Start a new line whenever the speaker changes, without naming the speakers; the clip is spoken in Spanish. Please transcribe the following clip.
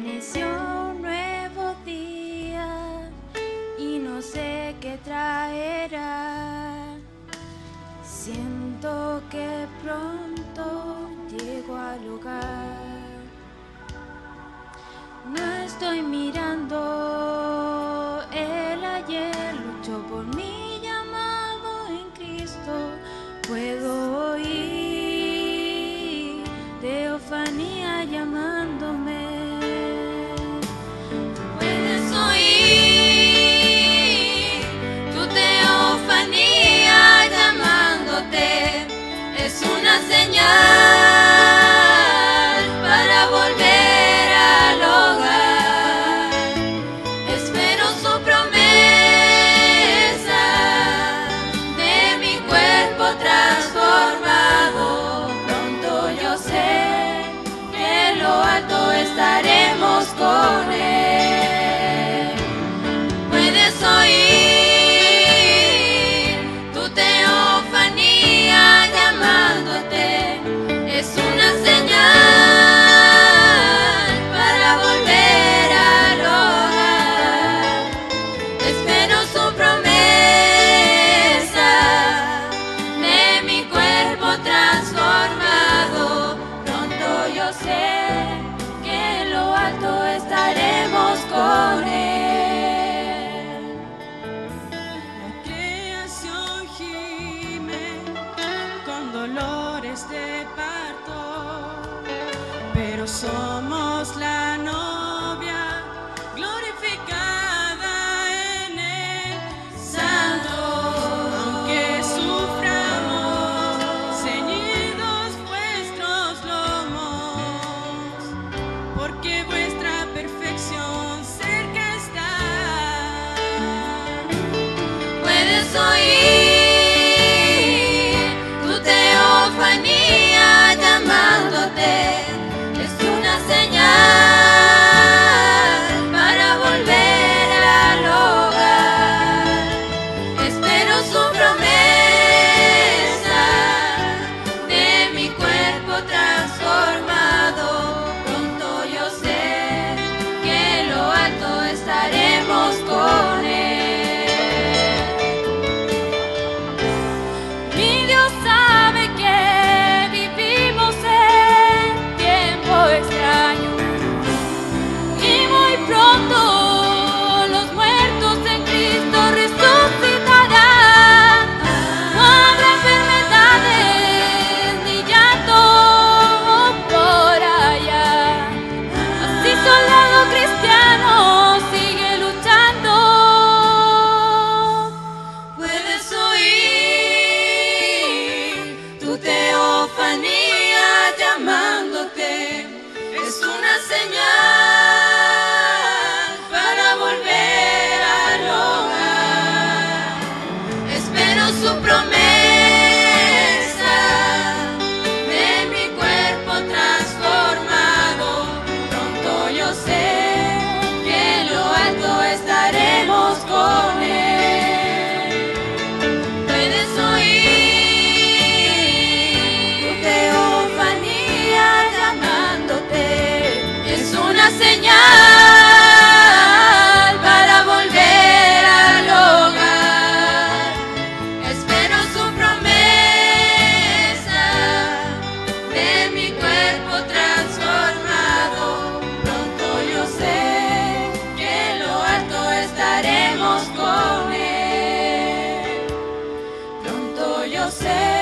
Amaneció un nuevo día y no sé qué traerá. Siento que pronto llego al hogar. No estoy mirando el ayer, lucho por mi llamado en Cristo. Puedo oír teofanía llamándome. Puedes oír tu teofanía llamándote. Es una señal para volver al hogar. Espero su promesa de mi cuerpo transformado. Pronto yo sé que en lo alto estaremos con Él. Puedes oír tu teofanía llamándote. Es una señal para volver al hogar. Espero su promesa de mi cuerpo transformado. Pronto yo sé que en lo alto estaremos con Él.
La creación gime con dolores de parto, pero somos la novia glorificada en el Santo. Aunque suframos ceñidos vuestros lomos, porque vuestra perfección cerca está.
Puedes oír tu teofanía llamándote. Es una señal para volver al hogar. Espero su promesa de mi cuerpo transformado. Pronto yo sé que en lo alto estaremos con Él. Mi Dios sabe que vivimos en tiempo extraño y muy pronto los muertos en Cristo resucitarán. No habrá enfermedades ni llanto por allá. Así soldado cristiano sigue luchando. Puedes oír tu teofanía llamándote. Es una señal para volver al hogar. Espero su promesa de mi cuerpo transformado. Pronto yo sé que en lo alto estaremos con Él. Puedes oír tu teofanía llamándote. Es una señal para volver al hogar. Espero su promesa de mi cuerpo transformado. Pronto yo sé que en lo alto estaremos con Él. Pronto yo sé